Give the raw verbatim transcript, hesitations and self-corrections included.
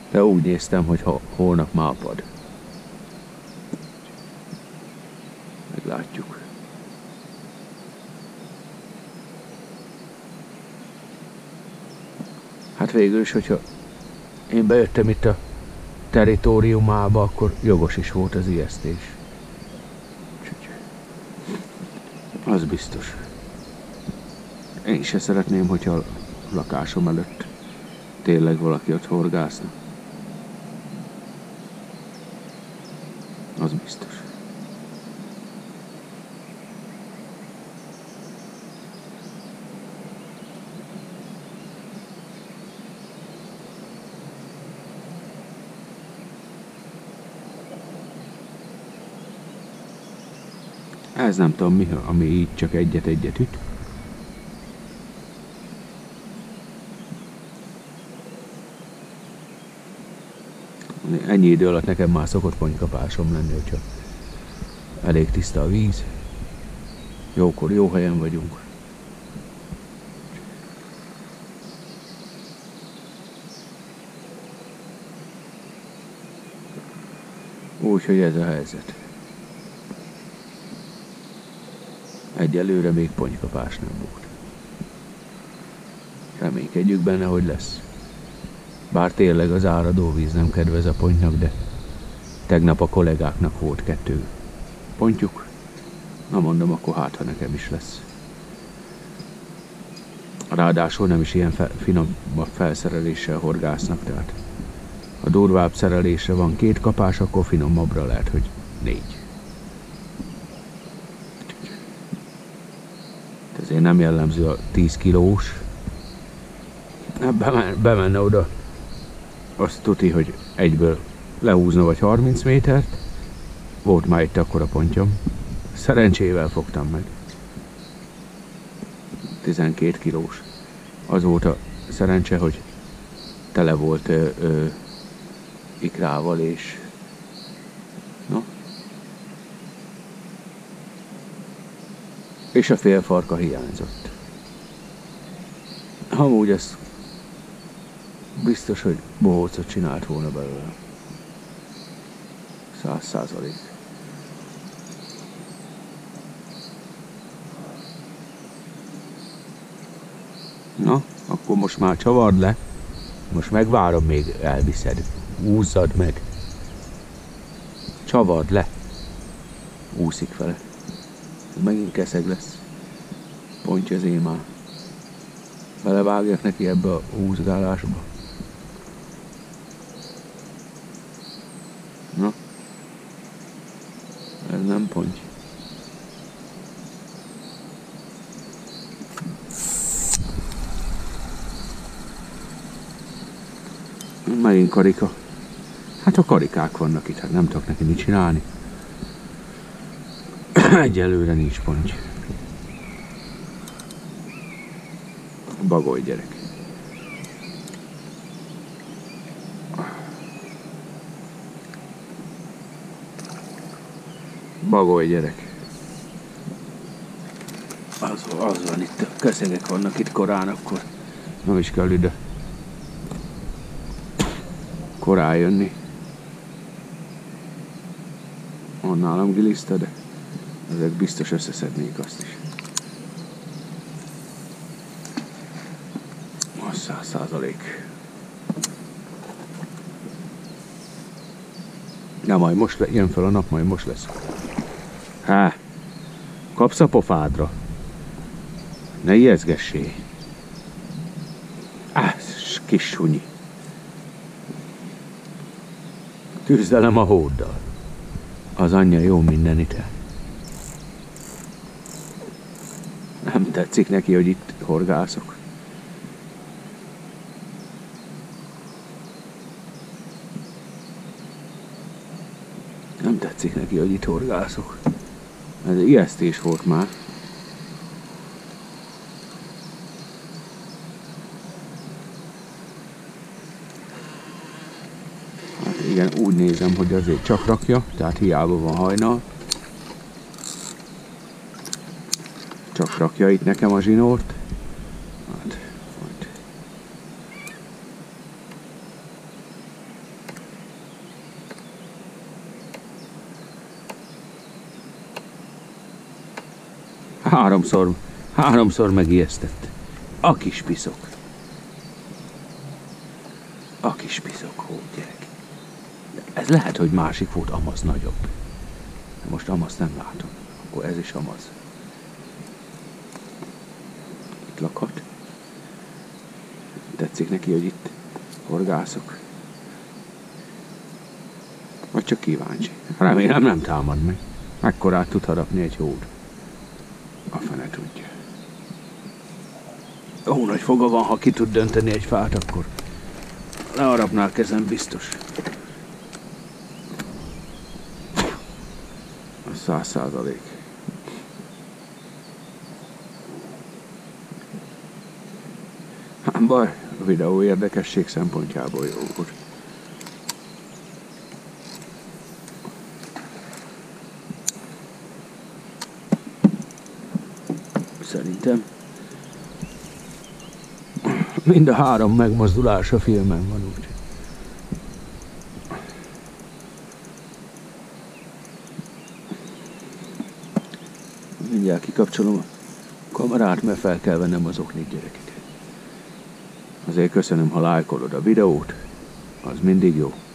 De úgy néztem, hogy ha holnap már apad. Meglátjuk. Hát végül is, hogyha én bejöttem itt a territóriumába, akkor jogos is volt az ijesztés. Az biztos. Én se szeretném, hogyha a lakásom előtt tényleg valaki ott horgászna. Az biztos. Ez nem tudom mi, ami így csak egyet-egyet üt. Ennyi idő alatt nekem már szokott ponykapásom lenni, hogyha elég tiszta a víz. Jókor jó helyen vagyunk. Úgyhogy ez a helyzet. Egyelőre még ponykapás nem volt. Reménykedjük benne, hogy lesz. Bár tényleg az áradó víz nem kedvez a pontynak, de tegnap a kollégáknak volt kettő pontyuk. Na mondom, akkor hát, ha nekem is lesz. Ráadásul nem is ilyen fe, finomabb felszereléssel horgásznak, tehát ha durvább szerelésre van két kapás, akkor finomabbra lehet, hogy négy. Ezért nem jellemző a tíz kilós. Bemenne, bemenne oda, azt tuti, hogy egyből lehúzna vagy harminc métert. Volt már itt akkora pontyom. Szerencsével fogtam meg. tizenkét kilós. Az volt a szerencse, hogy tele volt ö, ö, ikrával és... No. És a félfarka hiányzott. Amúgy ez biztos, hogy bohócot csinált volna belőle. Száz százalék. Na, akkor most már csavard le. Most megvárom, még elviszed. Úzzad meg. Csavard le. Úszik vele. Megint keszeg lesz. Ponty az én már. Belevágjak neki ebbe a húzgálásba. Na. Ez nem ponty. Megint karika. Hát a karikák vannak itt, hát nem tudok neki mit csinálni. Egyelőre nincs ponty. Bagoly gyerek. Bagoly gyerek. Az, az van itt, a keszegek vannak itt korán, akkor nem is kell ide korán jönni. Van nálam giliszta, de ezek biztos összeszednék azt is. Az száz százalék. Na majd most le, jön fel a nap, majd most lesz. Há, kapsz a pofádra. Ne ijeszgessé. Á, kis sunyi. Küzdelem a hóddal. Az anyja jó mindenite. Nem tetszik neki, hogy itt horgászok. Nem tetszik neki, hogy itt horgászok. Ez ijesztés volt már. Hát igen, úgy nézem, hogy azért csak rakja, tehát hiába van hajnal. Csak rakja itt nekem a zsinórt. Hát, majd. Háromszor, háromszor megijesztett. A kis piszok. A kis piszok, hó, gyerek. De ez lehet, hogy másik volt, amaz nagyobb. De most amaz nem látom. Akkor ez is amaz. Itt lakhat. Tetszik neki, hogy itt horgászok. Vagy csak kíváncsi. Remélem nem támad meg. Mekkorát tud harapni egy hód. A fene tudja. Ó, nagy foga van, ha ki tud dönteni egy fát, akkor leharapnál kezem biztos. A száz százalék. Hát baj, a videó érdekesség szempontjából jó volt. Szerintem mind a három megmozdulás a filmen van úgy. Mindjárt kikapcsolom a kamerát, mert fel kell vennem az oknik, gyerekek. Azért köszönöm, ha lájkolod a videót, az mindig jó.